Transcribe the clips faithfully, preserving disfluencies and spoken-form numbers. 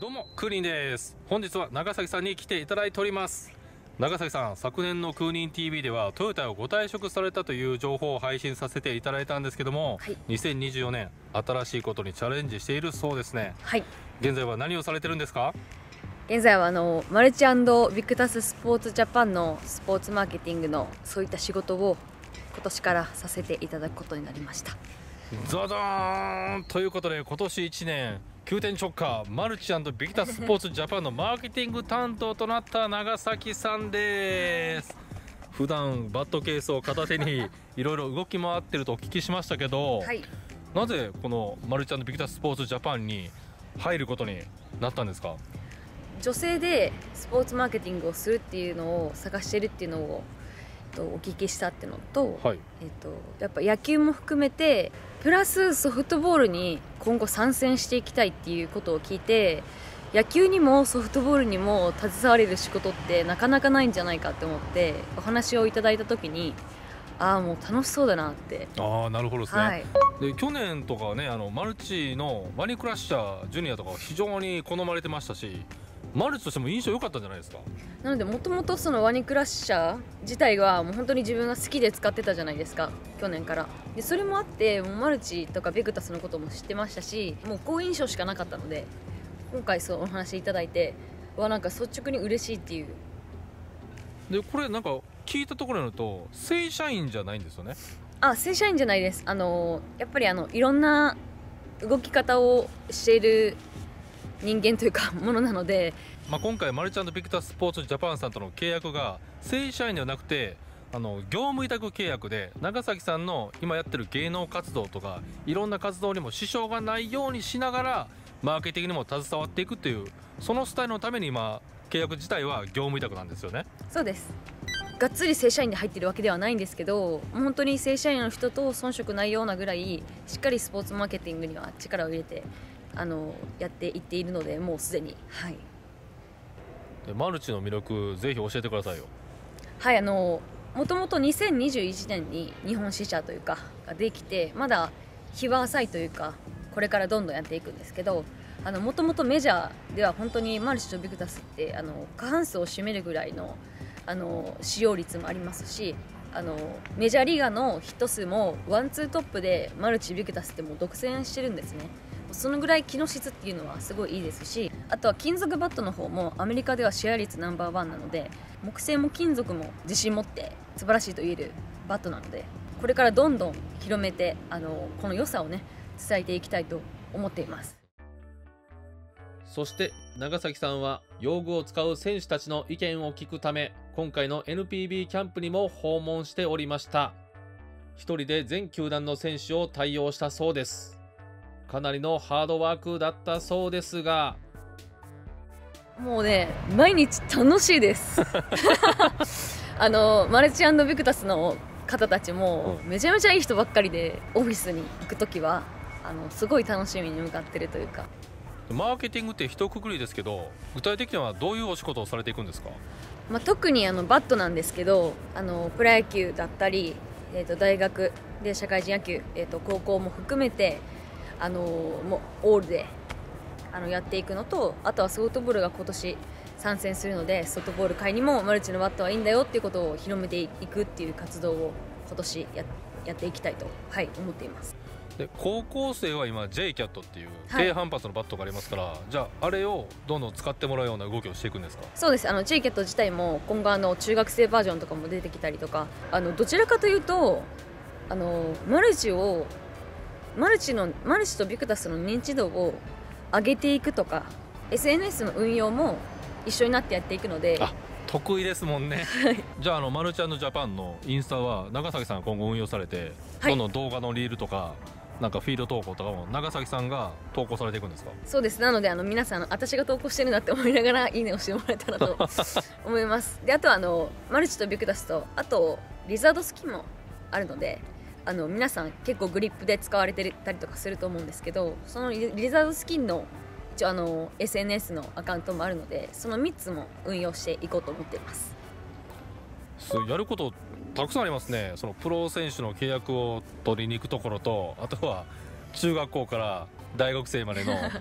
どうもクーリンです。本日は長崎さんに来ていただいております。長崎さん、昨年のクーリン ティーブイ ではトヨタをご退職されたという情報を配信させていただいたんですけども、はい、にせんにじゅうよねん新しいことにチャレンジしているそうですね。はい。現在は何をされてるんですか？ 現在はあのマルチ&ビクタススポーツジャパンのスポーツマーケティングのそういった仕事を今年からさせていただくことになりました。 ザザーンということで、今年いちねん急転直下マルチ&ビクタススポーツジャパンのマーケティング担当となった長崎さんです。普段バットケースを片手にいろいろ動き回ってるとお聞きしましたけど、はい、なぜこのマルチ&ビクタススポーツジャパンに入ることになったんですか？ 女性でスポーツマーケティングをするっていうのを探してるっていうのをお聞きしたっていうのと、はい、えっと、やっぱ野球も含めてプラスソフトボールに今後参戦していきたいっていうことを聞いて、野球にもソフトボールにも携われる仕事ってなかなかないんじゃないかって思ってお話をいただいた時に、ああもう楽しそうだなって。 ああ、なるほどですね。はい、で去年とかはね、あのマルチのワニクラッシャージュニアとか非常に好まれてましたし、マルチとしても印象良かったんじゃないですか？ なのでもともとそのワニクラッシャー自体はもう本当に自分が好きで使ってたじゃないですか、去年から。でそれもあってもうマルチとかビクタスのことも知ってましたし、もう好印象しかなかったので、今回そうお話いただいて、わなんか率直に嬉しいっていう。 でこれなんか聞いたところによると正社員じゃないんですよね？ あ、正社員じゃないです。あのやっぱりあのいろんな動き方をしている人間というかものなので、 まあ、今回マルチ&ビクタススポーツジャパンさんとの契約が正社員ではなくて、あの業務委託契約で、長崎さんの今やってる芸能活動とかいろんな活動にも支障がないようにしながらマーケティングにも携わっていくっていう、そのスタイルのために今契約自体は業務委託なんですよね。 そうです。がっつり正社員で入ってるわけではないんですけど、本当に正社員の人と遜色ないようなぐらいしっかりスポーツマーケティングには力を入れてあのやっていっているので、もうすでに、はい、 でマルチの魅力ぜひ教えてくださいよ。 はい、あのもともとにせんにじゅういちねんに日本支社というかができて、まだ日は浅いというかこれからどんどんやっていくんですけど、もともとメジャーでは本当にマルチとビクタスってあの過半数を占めるぐらいのあの使用率もありますし、あのメジャーリーガーのヒット数もワンツートップでマルチビクタスってもう独占してるんですね。そのぐらい機能質っていうのはすごいいいですし、あとは金属バットの方もアメリカではシェア率ナンバーワンなので、木製も金属も自信持って素晴らしいと言えるバットなので、これからどんどん広めてあのこの良さをね伝えていきたいと思っています。 そして長崎さんは用具を使う選手たちの意見を聞くため、今回の エヌピービー キャンプにも訪問しておりました。一人で全球団の選手を対応したそうです。かなりのハードワークだったそうですが、 もうね毎日楽しいですあのマルチ&ビクタスの方たちもめちゃめちゃいい人ばっかりで、オフィスに行くときはあのすごい楽しみに向かってるというか。 マーケティングって一括りですけど、具体的にはどういうお仕事をされていくんですか？ まあ、特にあのバットなんですけど、あのプロ野球だったり、えー、と大学で社会人野球、えー、と高校も含めてあのもうオールであのやっていくのと、あとはソフトボールが今年参戦するので、ソフトボール界にもマルチのバットはいいんだよっていうことを広めていくっていう活動を今年 や, やっていきたいと、はい、思っています。 で高校生は今 ジェイキャット っていう低反発のバットがありますから、はい、じゃああれをどんどん使ってもらうような動きをしていくんですか？ そうです。あの ジェイキャット 自体も今後あの中学生バージョンとかも出てきたりとか、あのどちらかというとあのマルチをマルチのマルチとビクタスの認知度を上げていくとか、 エスエヌエス の運用も一緒になってやっていくので。 あ、得意ですもんねじゃあ、あのマルチ&ジャパンのインスタは長崎さんが今後運用されて、はい、どんどん動画のリールとかなんかフィード投稿とかも長崎さんが投稿されていくんですか？ そうです。なのであの皆さん、私が投稿してるんだって思いながらいいねをしてもらえたらと思いますで、あとはあのマルチとビクタスと、あとリザードスキンもあるので、あの皆さん結構グリップで使われてたりとかすると思うんですけど、そのリザードスキンの一応あの エスエヌエス のアカウントもあるので、そのみっつも運用していこうと思っています。 やることたくさんありますね。そのプロ選手の契約を取りに行くところと、あとは中学校から大学生までの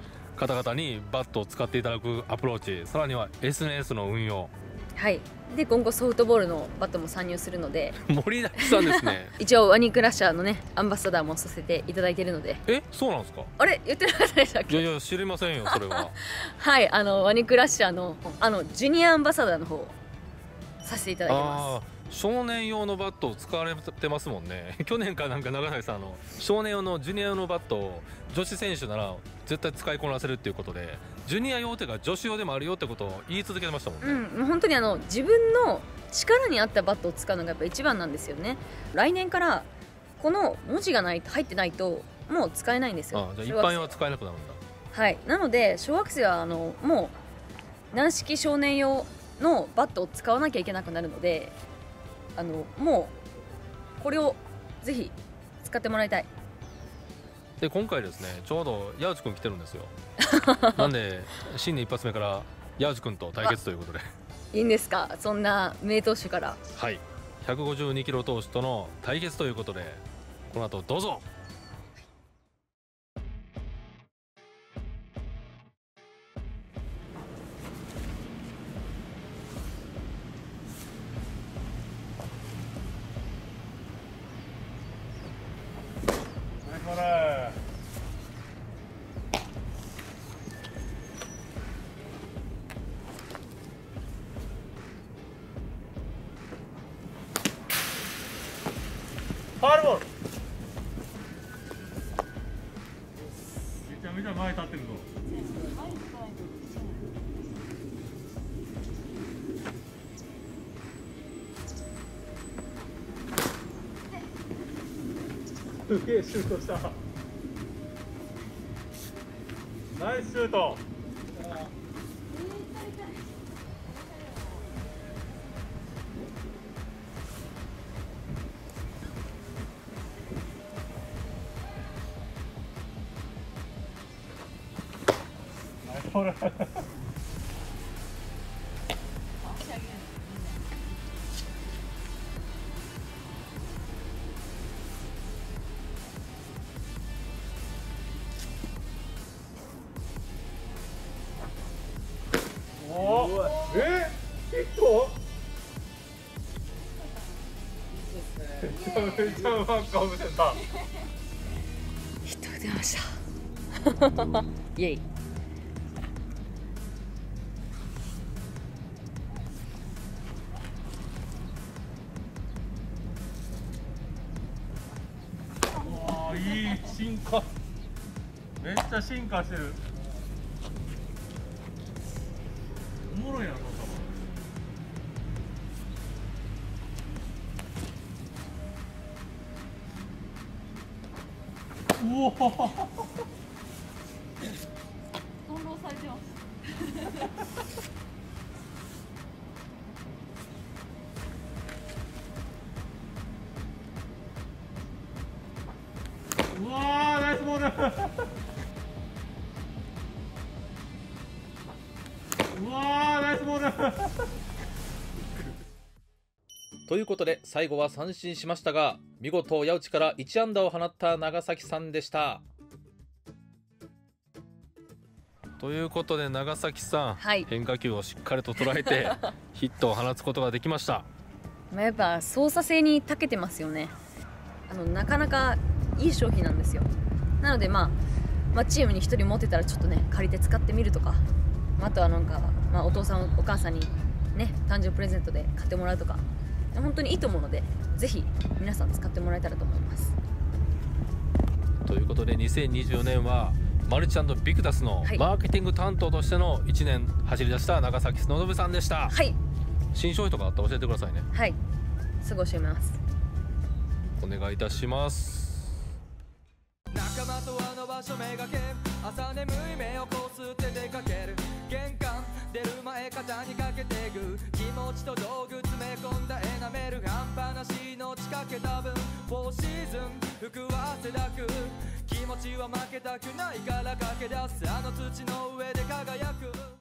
方々にバットを使っていただくアプローチ、さらには エスエヌエス の運用、 はいで今後ソフトボールのバットも参入するので盛りだくさんですね一応ワニクラッシャーのねアンバサダーもさせていただいているので。 え、そうなんですか？ あれ言ってなかったでしたっけ？ いやいや知りませんよそれははいあのワニクラッシャーのあのジュニアアンバサダーの方をさせていただいてあまー少年用のバットを使われてますもんね去年かなんか長崎さんあの少年用のジュニア用のバットを女子選手なら絶対使いこなせるっていうことで、ジュニア用っていうか女子用でもあるよってことを言い続けてましたもんね。 す。うんもう本当にあの自分の力に合ったバットを使うのがやっぱ一番なんですよね。来年からこの文字がないと入ってないともう使えないんですよ。 あじゃあ一般用は使えなくなるんだ。 はいなので小学生はあのもう軟式少年用のバットを使わなきゃいけなくなるので、あのもうこれをぜひ使ってもらいたい。 で今回ですねちょうど矢内くん来てるんですよなんで新年一発目から矢内くんと対決ということでいいんですか、そんな名投手から。 はいひゃくごじゅうにキロ投手との対決ということで、この後どうぞ。ファウルボール。めちゃめちゃ前立ってるぞ。すげえシュートした。ナイスシュート。ほらおーえ結構めちゃめちゃうまくかぶせた。 ヒットが出ましたイエイ。 いい進化、めっちゃ進化してる。おもろいな、おお翻弄されてますうわーナイスボールうわーナイスボールということで最後は三振しましたが、見事矢内からいち安打を放った長崎さんでした。ということで長崎さん、 はい、 変化球をしっかりと捉えてヒットを放つことができました。 まあやっぱ操作性に長けてますよね。あのなかなかいい商品なんですよ。なので、まあ、まあチームにひとり持ってたらちょっとね借りて使ってみるとか、あとはなんか、まあ、お父さんお母さんにね誕生日プレゼントで買ってもらうとか、本当にいいと思うのでぜひ皆さん使ってもらえたらと思います。 ということでにせんにじゅうよねんはマルチ&ビクタスのマーケティング担当としてのいちねん走り出した長崎篠信さんでした。 はい、 新商品とかあったら教えてくださいね。 はい、すぐ教えます。 お願いいたします。 仲間とあの場所めがけ、朝眠い目をこすって出かける、玄関出る前肩にかけてぐ、気持ちと道具詰め込んだエナメル、半端なしの仕掛けた分フォーシーズン服は汗だく、気持ちは負けたくないから駆け出す、あの土の上で輝く。